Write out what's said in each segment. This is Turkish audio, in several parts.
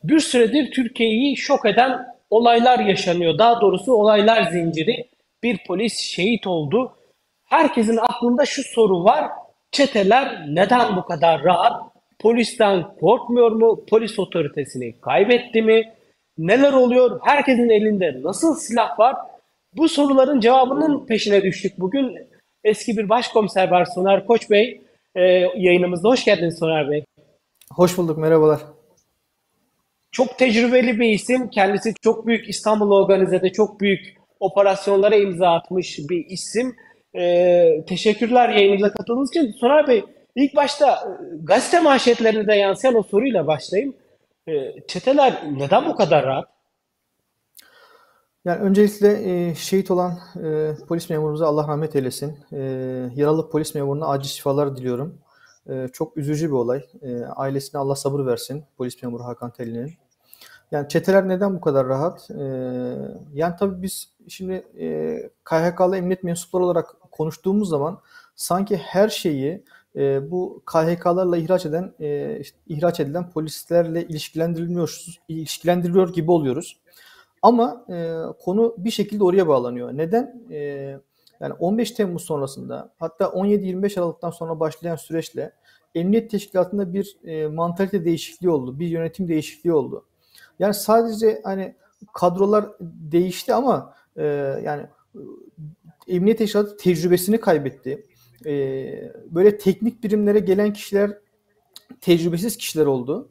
Bir süredir Türkiye'yi şok eden olaylar yaşanıyor. Daha doğrusu olaylar zinciri. Bir polis şehit oldu. Herkesin aklında şu soru var. Çeteler neden bu kadar rahat? Polisten korkmuyor mu? Polis otoritesini kaybetti mi? Neler oluyor? Herkesin elinde nasıl silah var? Bu soruların cevabının peşine düştük bugün. Eski bir başkomiser var Soner Koç Bey. Yayınımızda hoş geldiniz Soner Bey. Hoş bulduk, merhabalar. Çok tecrübeli bir isim. Kendisi çok büyük İstanbul Organize'de çok büyük operasyonlara imza atmış bir isim. Teşekkürler yayınımıza katıldığınız için. Soner Bey, ilk başta gazete manşetlerine de yansıyan o soruyla başlayayım. Çeteler neden bu kadar rahat? Yani öncelikle şehit olan polis memurumuza Allah rahmet eylesin. Yaralı polis memuruna acil şifalar diliyorum. Çok üzücü bir olay. Ailesine Allah sabır versin polis memuru Hakan Telli'nin. Yani çeteler neden bu kadar rahat? Yani tabii biz şimdi KHK'lı emniyet mensupları olarak konuştuğumuz zaman sanki her şeyi bu KHK'larla ihraç edilen polislerle ilişkilendiriliyor gibi oluyoruz. Ama konu bir şekilde oraya bağlanıyor. Neden? Yani 15 Temmuz sonrasında hatta 17-25 Aralık'tan sonra başlayan süreçle emniyet teşkilatında bir mantalite değişikliği oldu. Bir yönetim değişikliği oldu. Yani sadece hani kadrolar değişti ama yani emniyet teşkilatı tecrübesini kaybetti. Böyle teknik birimlere gelen kişiler tecrübesiz kişiler oldu.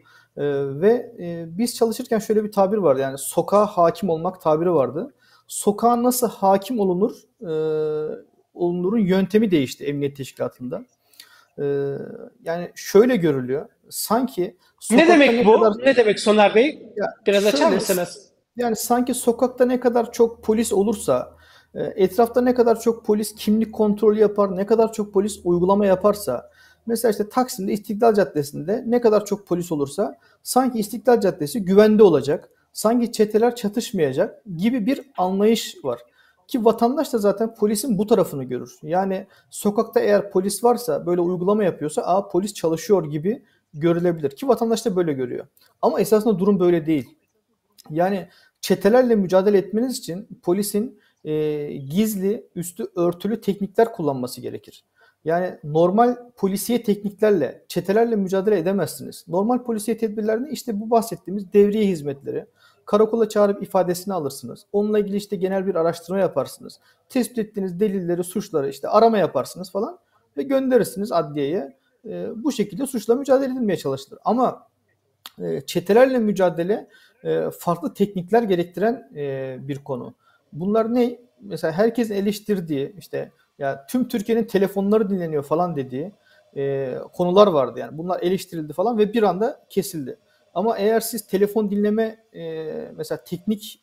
Biz çalışırken şöyle bir tabir vardı. Yani sokağa hakim olmak tabiri vardı. Sokağa nasıl hakim olunur? Olunurun yöntemi değişti emniyet teşkilatında. E, Yani şöyle görülüyor. Sanki Ne sokakta demek ne kadar bu? Ne demek Soner Bey? ya Biraz açar şöyle mısınız? yani sanki sokakta ne kadar çok polis olursa, etrafta ne kadar çok polis kimlik kontrolü yapar, ne kadar çok polis uygulama yaparsa, mesela işte Taksim'de İstiklal Caddesi'nde ne kadar çok polis olursa sanki İstiklal Caddesi güvende olacak, sanki çeteler çatışmayacak gibi bir anlayış var. Ki vatandaş da zaten polisin bu tarafını görür. Yani sokakta eğer polis varsa, böyle uygulama yapıyorsa, polis çalışıyor gibi görülebilir. Ki vatandaş da böyle görüyor. Ama esasında durum böyle değil. Yani çetelerle mücadele etmeniz için polisin gizli, üstü örtülü teknikler kullanması gerekir. Yani normal polisiye tekniklerle, çetelerle mücadele edemezsiniz. Normal polisiye tedbirlerini işte bu bahsettiğimiz devriye hizmetleri, karakola çağırıp ifadesini alırsınız. Onunla ilgili işte genel bir araştırma yaparsınız. Tespit ettiğiniz delilleri, suçları işte arama yaparsınız falan ve gönderirsiniz adliyeye. Bu şekilde suçla mücadele edilmeye çalışılır. Ama çetelerle mücadele farklı teknikler gerektiren bir konu. Bunlar ne? Mesela herkesin eleştirdiği işte ya tüm Türkiye'nin telefonları dinleniyor falan dediği konular vardı yani. Bunlar eleştirildi falan ve bir anda kesildi. Ama eğer siz telefon dinleme mesela teknik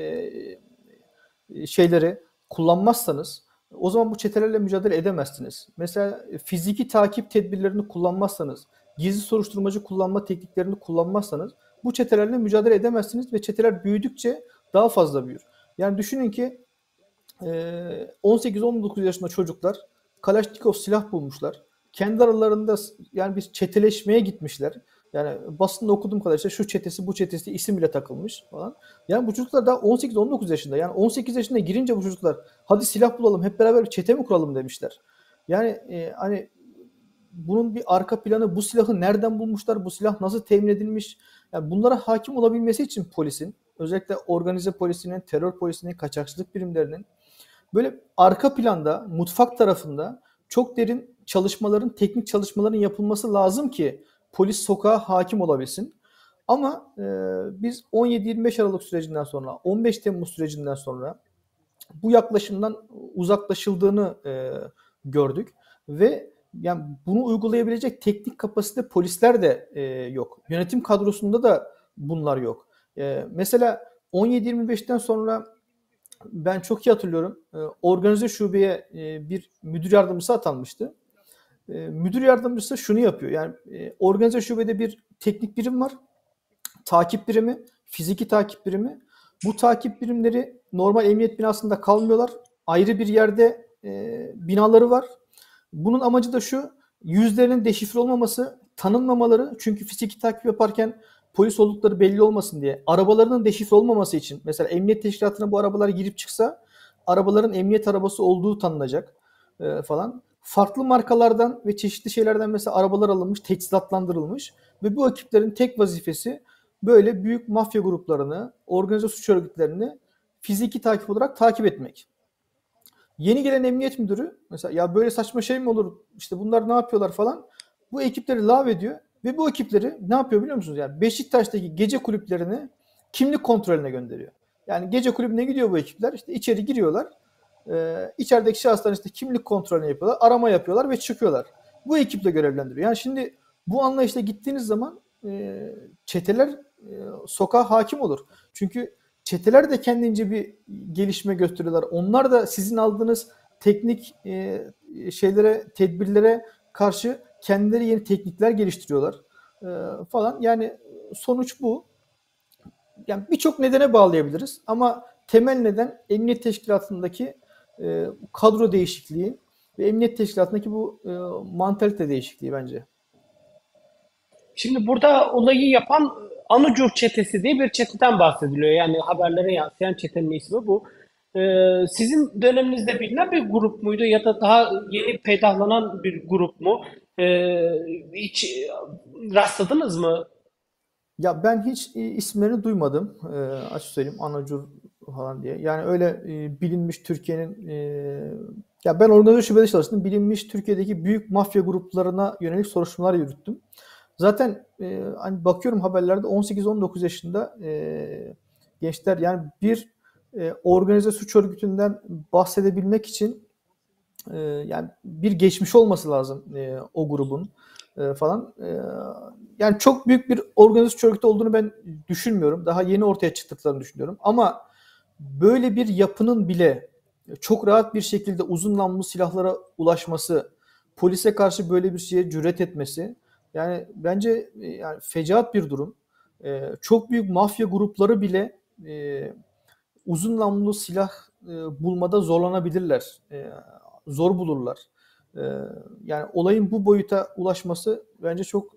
şeyleri kullanmazsanız o zaman bu çetelerle mücadele edemezsiniz. Mesela fiziki takip tedbirlerini kullanmazsanız, gizli soruşturmacı kullanma tekniklerini kullanmazsanız bu çetelerle mücadele edemezsiniz ve çeteler büyüdükçe daha fazla büyür. Yani düşünün ki 18-19 yaşında çocuklar Kalaşnikov silah bulmuşlar. Kendi aralarında yani bir çeteleşmeye gitmişler. Yani basında okuduğum kadar işte şu çetesi bu çetesi isim bile takılmış falan. Yani bu çocuklar daha 18-19 yaşında. Yani 18 yaşına girince bu çocuklar hadi silah bulalım hep beraber bir çete mi kuralım demişler. Yani hani bunun bir arka planı, bu silahı nereden bulmuşlar, bu silah nasıl temin edilmiş? Yani bunlara hakim olabilmesi için polisin, özellikle organize polisinin, terör polisinin, kaçakçılık birimlerinin böyle arka planda, mutfak tarafında çok derin çalışmaların, teknik çalışmaların yapılması lazım ki polis sokağa hakim olabilsin. Ama biz 17-25 Aralık sürecinden sonra, 15 Temmuz sürecinden sonra bu yaklaşımdan uzaklaşıldığını gördük ve yani bunu uygulayabilecek teknik kapasite polisler de yok. Yönetim kadrosunda da bunlar yok. Mesela 17-25'ten sonra ben çok iyi hatırlıyorum. Organize şubeye bir müdür yardımcısı atanmıştı. Müdür yardımcısı şunu yapıyor. Yani organize şubede bir teknik birim var. Takip birimi, fiziki takip birimi. Bu takip birimleri normal emniyet binasında kalmıyorlar. Ayrı bir yerde binaları var. Bunun amacı da şu: yüzlerinin deşifre olmaması, tanınmamaları. Çünkü fiziki takip yaparken polis oldukları belli olmasın diye, arabalarının deşifre olmaması için, mesela emniyet teşkilatına bu arabalar girip çıksa arabaların emniyet arabası olduğu tanınacak falan. Farklı markalardan ve çeşitli şeylerden mesela arabalar alınmış, teçhizatlandırılmış ve bu ekiplerin tek vazifesi böyle büyük mafya gruplarını, organize suç örgütlerini fiziki takip olarak takip etmek. Yeni gelen emniyet müdürü mesela ya böyle saçma şey mi olur? İşte bunlar ne yapıyorlar falan. Bu ekipleri lağvediyor ve bu ekipleri ne yapıyor biliyor musunuz? Yani Beşiktaş'taki gece kulüplerini kimlik kontrolüne gönderiyor. Yani gece kulübüne gidiyor bu ekipler. İşte içeri giriyorlar. İçerideki şahısların işte kimlik kontrolünü yapıyorlar. Arama yapıyorlar ve çıkıyorlar. Bu ekiple görevlendiriyor. Yani şimdi bu anlayışla gittiğiniz zaman çeteler sokağa hakim olur. Çünkü çeteler de kendince bir gelişme gösteriyorlar. Onlar da sizin aldığınız teknik tedbirlere karşı kendileri yeni teknikler geliştiriyorlar falan. Yani sonuç bu. Yani birçok nedene bağlayabiliriz ama temel neden emniyet teşkilatındaki kadro değişikliği ve emniyet teşkilatındaki bu mantalite değişikliği bence. Şimdi burada olayı yapan Anucur çetesi diye bir çeteden bahsediliyor. Yani haberlere yansıyan çetenin ismi bu. Sizin döneminizde bilinen bir grup muydu ya da daha yeni peydahlanan bir grup mu? Hiç rastladınız mı? Ya ben hiç isimlerini duymadım. Açık söyleyeyim Anacur falan diye. Yani öyle bilinmiş Türkiye'nin ya ben organize şubede çalıştım. Bilinmiş Türkiye'deki büyük mafya gruplarına yönelik soruşturmalar yürüttüm. Zaten hani bakıyorum haberlerde 18-19 yaşında gençler yani bir organize suç örgütünden bahsedebilmek için yani bir geçmiş olması lazım o grubun falan. Yani çok büyük bir organize suç örgütü olduğunu ben düşünmüyorum. Daha yeni ortaya çıktıklarını düşünüyorum. Ama böyle bir yapının bile çok rahat bir şekilde uzun namlulu silahlara ulaşması, polise karşı böyle bir şeye cüret etmesi, yani bence yani fecaat bir durum. Çok büyük mafya grupları bile uzun namlulu silah bulmada zorlanabilirler. Zor bulurlar. E, Yani olayın bu boyuta ulaşması bence çok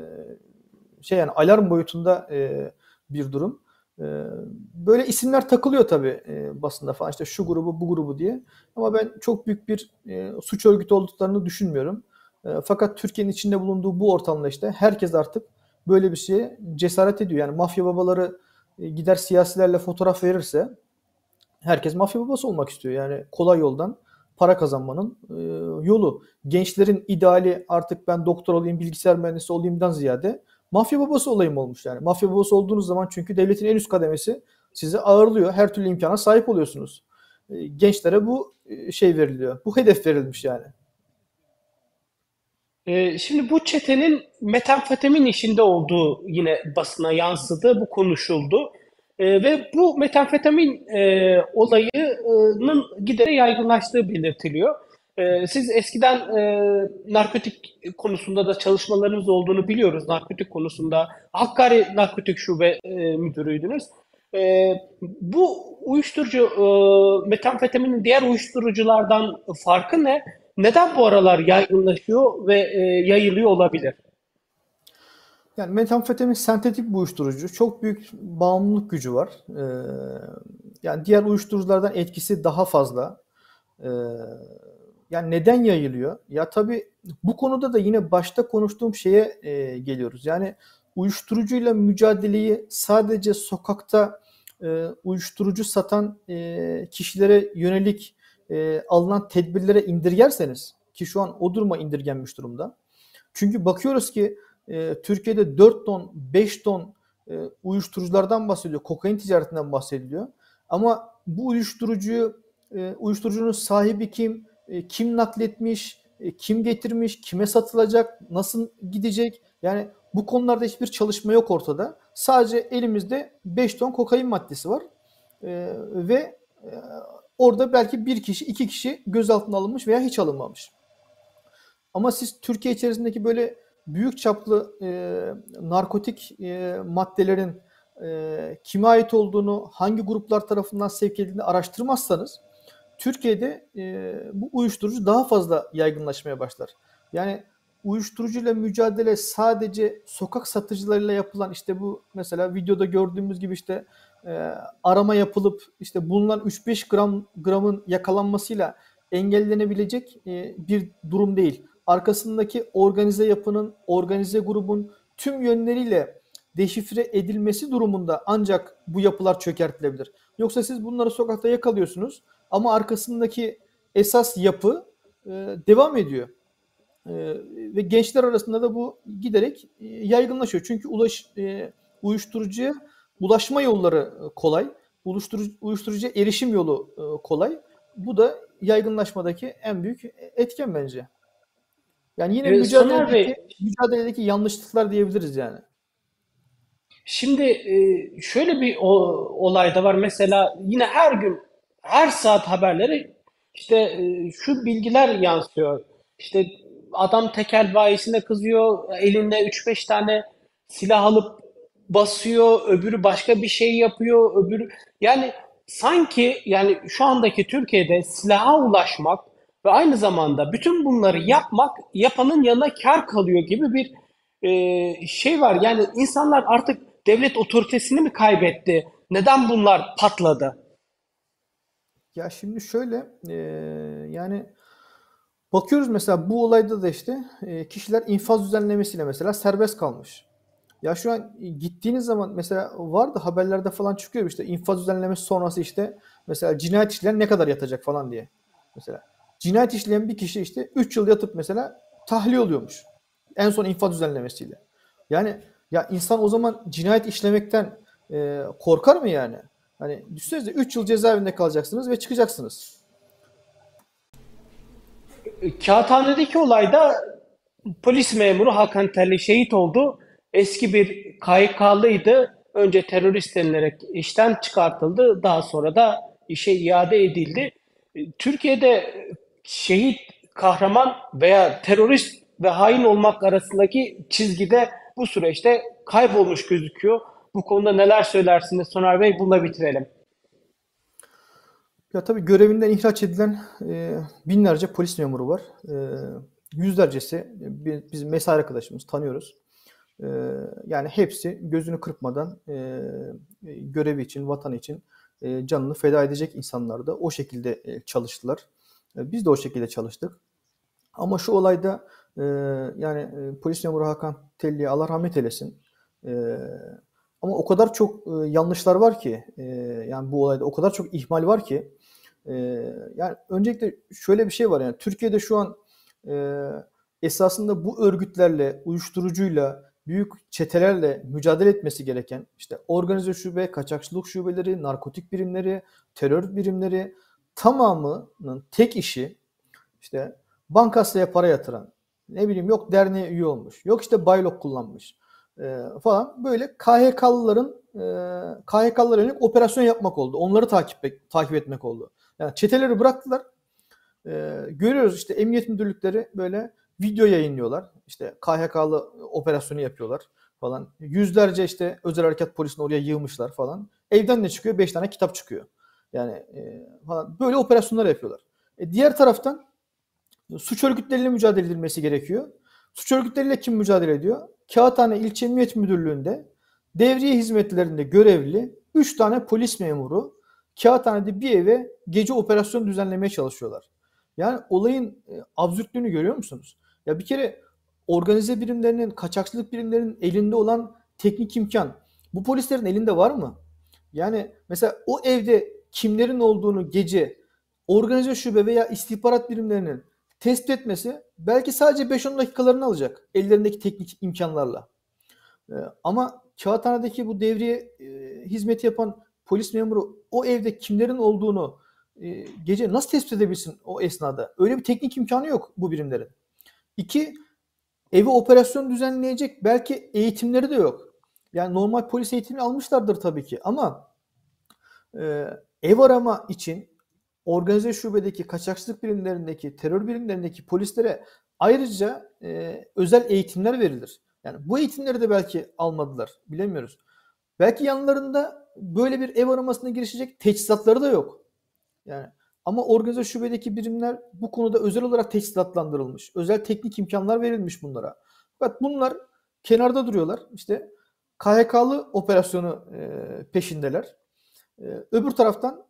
yani alarm boyutunda bir durum. Böyle isimler takılıyor tabii basında falan işte şu grubu bu grubu diye. Ama ben çok büyük bir suç örgütü olduklarını düşünmüyorum. Fakat Türkiye'nin içinde bulunduğu bu ortamda işte herkes artık böyle bir şeye cesaret ediyor. Yani mafya babaları gider siyasilerle fotoğraf verirse herkes mafya babası olmak istiyor. Yani kolay yoldan para kazanmanın yolu. Gençlerin ideali artık ben doktor olayım, bilgisayar mühendisi olayımdan ziyade mafya babası olayım olmuş yani. Mafya babası olduğunuz zaman çünkü devletin en üst kademesi sizi ağırlıyor. Her türlü imkana sahip oluyorsunuz. Gençlere bu şey veriliyor. Bu hedef verilmiş yani. Şimdi bu çetenin metamfetamin işinde olduğu yine basına yansıdı, bu konuşuldu. Ve bu metamfetamin olayının giderek yaygınlaştığı belirtiliyor. Siz eskiden narkotik konusunda da çalışmalarınız olduğunu biliyoruz. Narkotik konusunda Hakkari Narkotik Şube müdürüydünüz. E, Bu uyuşturucu, metamfetaminin diğer uyuşturuculardan farkı ne? Neden bu aralar yaygınlaşıyor ve yayılıyor olabilir? Yani metamfetamin sentetik bir uyuşturucu. Çok büyük bağımlılık gücü var. Yani diğer uyuşturuculardan etkisi daha fazla. Ee, Yani neden yayılıyor? Ya tabii bu konuda da yine başta konuştuğum şeye geliyoruz. Yani uyuşturucuyla mücadeleyi sadece sokakta uyuşturucu satan kişilere yönelik alınan tedbirlere indirgerseniz ki şu an o duruma indirgenmiş durumda. Çünkü bakıyoruz ki Türkiye'de 4 ton, 5 ton uyuşturuculardan bahsediyor, kokain ticaretinden bahsediliyor. Ama bu uyuşturucunun sahibi kim, kim nakletmiş, kim getirmiş, kime satılacak, nasıl gidecek? Yani bu konularda hiçbir çalışma yok ortada. Sadece elimizde 5 ton kokain maddesi var ve orada belki bir kişi, iki kişi gözaltına alınmış veya hiç alınmamış. Ama siz Türkiye içerisindeki böyle büyük çaplı narkotik maddelerin kime ait olduğunu, hangi gruplar tarafından sevk edildiğini araştırmazsanız Türkiye'de bu uyuşturucu daha fazla yaygınlaşmaya başlar. Yani uyuşturucuyla mücadele sadece sokak satıcılarıyla yapılan, işte bu mesela videoda gördüğümüz gibi işte arama yapılıp işte bulunan 3-5 gramın yakalanmasıyla engellenebilecek bir durum değil. Arkasındaki organize yapının, organize grubun tüm yönleriyle deşifre edilmesi durumunda ancak bu yapılar çökertilebilir. Yoksa siz bunları sokakta yakalıyorsunuz ama arkasındaki esas yapı devam ediyor. Ve gençler arasında da bu giderek yaygınlaşıyor. Çünkü uyuşturucuya ulaşma yolları kolay. Uyuşturucuya erişim yolu kolay. Bu da yaygınlaşmadaki en büyük etken bence. Yani yine Soner mücadeledeki Bey, mücadeledeki yanlışlıklar diyebiliriz yani. şimdi şöyle bir olay da var. Mesela yine her gün, her saat haberleri işte şu bilgiler yansıyor. İşte adam tekel bayisine kızıyor, elinde 3-5 tane silah alıp basıyor, öbürü başka bir şey yapıyor, öbürü yani sanki yani şu andaki Türkiye'de silaha ulaşmak ve aynı zamanda bütün bunları yapmak yapanın yanına kar kalıyor gibi bir şey var. Yani insanlar artık devlet otoritesini mi kaybetti? Neden bunlar patladı? Ya şimdi şöyle yani bakıyoruz mesela bu olayda da işte kişiler infaz düzenlemesiyle mesela serbest kalmış. Ya şu an gittiğiniz zaman mesela vardı haberlerde falan çıkıyor işte infaz düzenlemesi sonrası işte mesela cinayet işleyen ne kadar yatacak falan diye. Mesela cinayet işleyen bir kişi işte 3 yıl yatıp mesela tahliye oluyormuş. En son infaz düzenlemesiyle. Yani ya insan o zaman cinayet işlemekten korkar mı yani? Hani düşünsenize 3 yıl cezaevinde kalacaksınız ve çıkacaksınız. Kağıthane'deki olayda polis memuru Hakan Telli şehit oldu. Eski bir KYK'lıydı. Önce terörist denilerek işten çıkartıldı. Daha sonra da işe iade edildi. Türkiye'de şehit, kahraman veya terörist ve hain olmak arasındaki çizgide bu süreçte kaybolmuş gözüküyor. Bu konuda neler söylersiniz Soner Bey? Bununla bitirelim. Ya tabii görevinden ihraç edilen binlerce polis memuru var. Yüzlercesi biz mesai arkadaşımız tanıyoruz. E, Yani hepsi gözünü kırpmadan görevi için, vatanı için canını feda edecek insanlar da o şekilde çalıştılar. Biz de o şekilde çalıştık. Ama şu olayda yani polis memuru Hakan Telli'ye Allah rahmet eylesin. E, Ama o kadar çok yanlışlar var ki yani bu olayda o kadar çok ihmal var ki yani öncelikle şöyle bir şey var yani Türkiye'de şu an e, esasında bu örgütlerle, uyuşturucuyla, büyük çetelerle mücadele etmesi gereken işte organize şube, kaçakçılık şubeleri, narkotik birimleri, terör birimleri tamamının tek işi işte bankasaya para yatıran, ne bileyim yok derneğe üye olmuş, yok işte baylok kullanmış falan böyle KHK'lılara yönelik operasyon yapmak oldu. Onları takip etmek oldu. Yani çeteleri bıraktılar. Görüyoruz işte emniyet müdürlükleri böyle video yayınlıyorlar. İşte KHK'lı operasyonu yapıyorlar falan. Yüzlerce işte özel harekat polisini oraya yığmışlar falan. Evden ne çıkıyor? 5 tane kitap çıkıyor. Yani falan böyle operasyonlar yapıyorlar. Diğer taraftan suç örgütleriyle mücadele edilmesi gerekiyor. Suç örgütleriyle kim mücadele ediyor? Kağıthane İlçe Emniyet Müdürlüğü'nde devriye hizmetlerinde görevli 3 tane polis memuru Kağıthane'de bir eve gece operasyon düzenlemeye çalışıyorlar. Yani olayın absürtlüğünü görüyor musunuz? Ya bir kere organize birimlerinin, kaçakçılık birimlerinin elinde olan teknik imkan bu polislerin elinde var mı? Yani mesela o evde kimlerin olduğunu gece organize şube veya istihbarat birimlerinin tespit etmesi belki sadece 5-10 dakikalarını alacak ellerindeki teknik imkanlarla. Ama Kağıthane'deki bu devriye hizmeti yapan polis memuru o evde kimlerin olduğunu gece nasıl tespit edebilsin o esnada? Öyle bir teknik imkanı yok bu birimlerin. İki, eve operasyon düzenleyecek belki eğitimleri de yok. Yani normal polis eğitimi almışlardır tabii ki ama e, ev arama için organize şubedeki kaçakçılık birimlerindeki, terör birimlerindeki polislere ayrıca özel eğitimler verilir. Yani bu eğitimleri de belki almadılar. Bilemiyoruz. Belki yanlarında böyle bir ev aramasına girişecek teçhizatları da yok. Yani Ama organize şubedeki birimler bu konuda özel olarak teçhizatlandırılmış. Özel teknik imkanlar verilmiş bunlara. Fakat bunlar kenarda duruyorlar. İşte KHK'lı operasyonu peşindeler. Öbür taraftan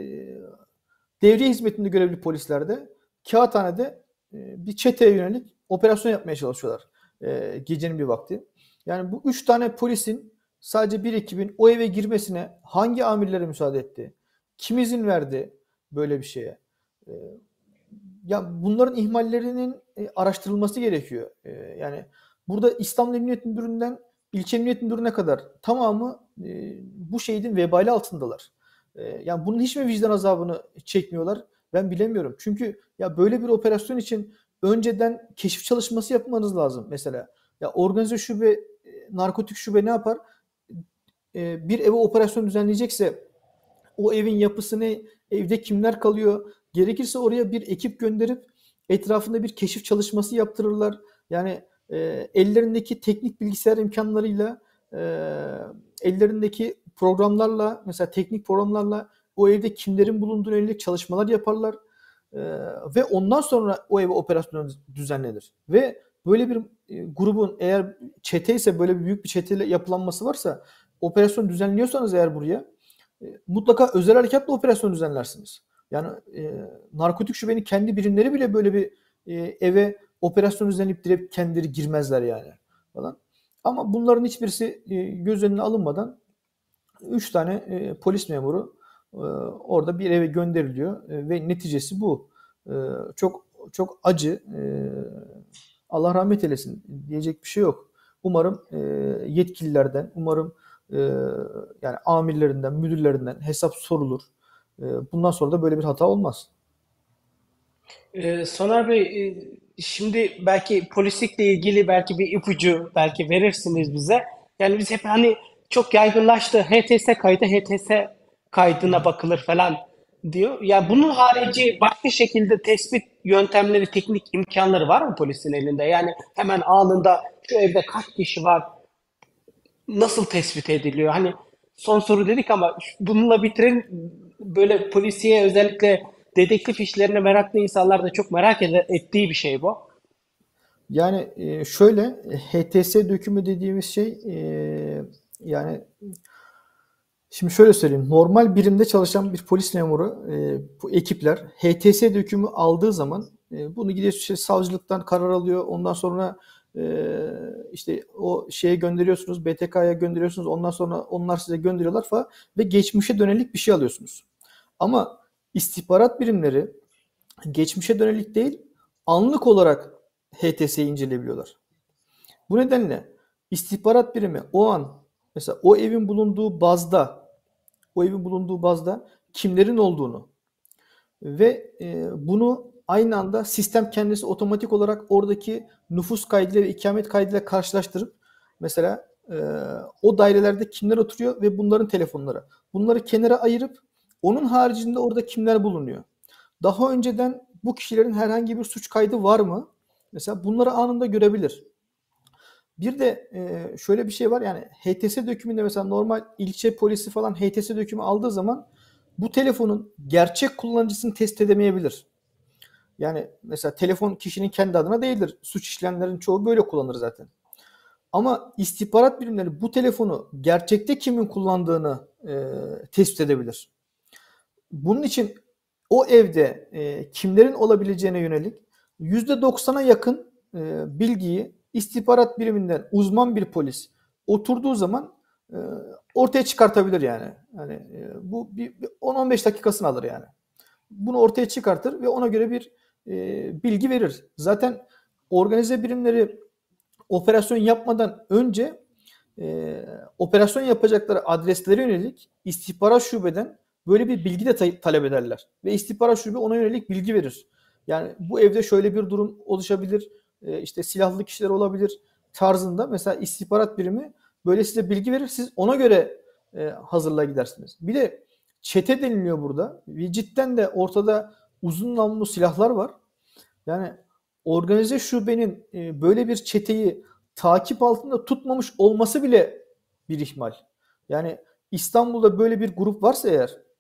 devriye hizmetinde görevli polisler de kağıthanede bir çeteye yönelik operasyon yapmaya çalışıyorlar gecenin bir vakti. Yani bu 3 tane polisin sadece bir ekibin o eve girmesine hangi amirlere müsaade etti? Kim izin verdi böyle bir şeye? E, Ya bunların ihmallerinin araştırılması gerekiyor. Yani burada İstanbul Emniyet Müdürlüğü'nden ilçe Emniyet Müdürlüğü'ne kadar tamamı bu şehidin vebali altındalar. Yani bunun hiç mi vicdan azabını çekmiyorlar? Ben bilemiyorum. Çünkü ya böyle bir operasyon için önceden keşif çalışması yapmanız lazım mesela. Ya organize şube, narkotik şube ne yapar? Bir eve operasyon düzenleyecekse o evin yapısını, evde kimler kalıyor, gerekirse oraya bir ekip gönderip etrafında bir keşif çalışması yaptırırlar. Yani ellerindeki teknik bilgisayar imkanlarıyla, e, ellerindeki programlarla, mesela teknik programlarla o evde kimlerin bulunduğuna yönelik çalışmalar yaparlar. E, Ve ondan sonra o eve operasyon düzenlenir. Ve böyle bir grubun, eğer çete ise, böyle bir büyük bir çeteyle yapılanması varsa, operasyon düzenliyorsanız eğer buraya mutlaka özel harekatla operasyon düzenlersiniz. Yani narkotik şubenin kendi birimleri bile böyle bir eve operasyon düzenleyip direkt kendileri girmezler yani falan. Ama bunların hiçbirisi göz önüne alınmadan 3 tane polis memuru orada bir eve gönderiliyor ve neticesi bu. Çok çok acı. Allah rahmet eylesin. Diyecek bir şey yok. Umarım yetkililerden, umarım e, yani amirlerinden, müdürlerinden hesap sorulur. Bundan sonra da böyle bir hata olmaz. Soner Bey, şimdi belki polislikle ilgili belki bir ipucu belki verirsiniz bize. Yani biz hep hani çok yaygınlaştı. HTS kaydı, HTS Hı kaydına hı. bakılır falan diyor. Ya bunun harici başka şekilde tespit yöntemleri, teknik imkanları var mı polisin elinde? Yani hemen anında şu evde kaç kişi var, nasıl tespit ediliyor? Hani son soru dedik ama bununla bitirelim. Böyle polisiye özellikle dedektif işlerine meraklı insanlar da çok ettiği bir şey bu. Yani şöyle HTS dökümü dediğimiz şey yani şimdi şöyle söyleyeyim. Normal birimde çalışan bir polis memuru, bu ekipler HTS dökümü aldığı zaman bunu gidiyor işte savcılıktan karar alıyor. Ondan sonra işte o şeye gönderiyorsunuz, BTK'ya gönderiyorsunuz. Ondan sonra onlar size gönderiyorlar falan ve geçmişe dönelik bir şey alıyorsunuz. Ama istihbarat birimleri geçmişe dönelik değil, anlık olarak HTS'yi inceleyebiliyorlar. Bu nedenle istihbarat birimi o an mesela o evin bulunduğu bazda kimlerin olduğunu ve bunu aynı anda sistem kendisi otomatik olarak oradaki nüfus kaydıyla ve ikamet kaydıyla karşılaştırıp mesela o dairelerde kimler oturuyor ve bunların telefonları. Bunları kenara ayırıp onun haricinde orada kimler bulunuyor? Daha önceden bu kişilerin herhangi bir suç kaydı var mı? Mesela bunları anında görebilir. Bir de şöyle bir şey var, yani HTS dökümünde mesela normal ilçe polisi falan HTS dökümü aldığı zaman bu telefonun gerçek kullanıcısını tespit edemeyebilir. Yani mesela telefon kişinin kendi adına değildir. Suç işleyenlerin çoğu böyle kullanır zaten. Ama istihbarat birimleri bu telefonu gerçekte kimin kullandığını tespit edebilir. Bunun için o evde kimlerin olabileceğine yönelik %90'a yakın bilgiyi istihbarat biriminden uzman bir polis oturduğu zaman e, ortaya çıkartabilir yani. Yani bu bir 10-15 dakikasını alır yani. Bunu ortaya çıkartır ve ona göre bir bilgi verir. Zaten organize birimleri operasyon yapmadan önce operasyon yapacakları adreslere yönelik istihbarat şubeden böyle bir bilgi de talep ederler. Ve istihbarat şube ona yönelik bilgi verir. Yani bu evde şöyle bir durum oluşabilir, işte silahlı kişiler olabilir tarzında mesela istihbarat birimi böyle size bilgi verir. Siz ona göre hazırlığa gidersiniz. Bir de çete deniliyor burada. Ve cidden de ortada uzun namlulu silahlar var. Yani organize şubenin böyle bir çeteyi takip altında tutmamış olması bile bir ihmal. Yani İstanbul'da böyle bir grup varsa eğer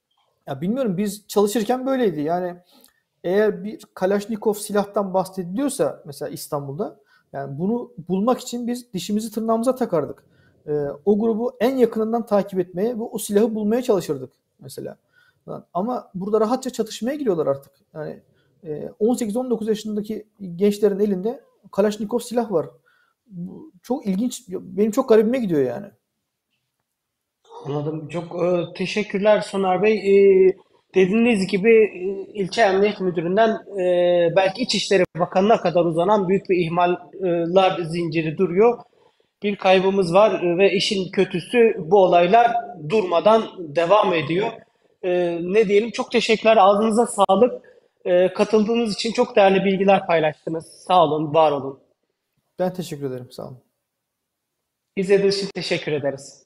Ya bilmiyorum, biz çalışırken böyleydi. Yani eğer bir Kalashnikov silahtan bahsediliyorsa mesela İstanbul'da, yani bunu bulmak için biz dişimizi tırnağımıza takardık. O grubu en yakınından takip etmeye ve o silahı bulmaya çalışırdık mesela. Ama burada rahatça çatışmaya giriyorlar artık. Yani 18-19 yaşındaki gençlerin elinde Kalashnikov silah var. Bu çok ilginç. Benim çok garibime gidiyor yani. Anladım. Çok teşekkürler Soner Bey. Dediğiniz gibi ilçe emniyet müdüründen belki İçişleri Bakanı'na kadar uzanan büyük bir ihmaller zinciri duruyor. Bir kaybımız var ve işin kötüsü bu olaylar durmadan devam ediyor. Ne diyelim? Çok teşekkürler. Ağzınıza sağlık. Katıldığınız için çok değerli bilgiler paylaştınız. Sağ olun, var olun. Ben teşekkür ederim. Sağ olun. İzlediğiniz için teşekkür ederiz.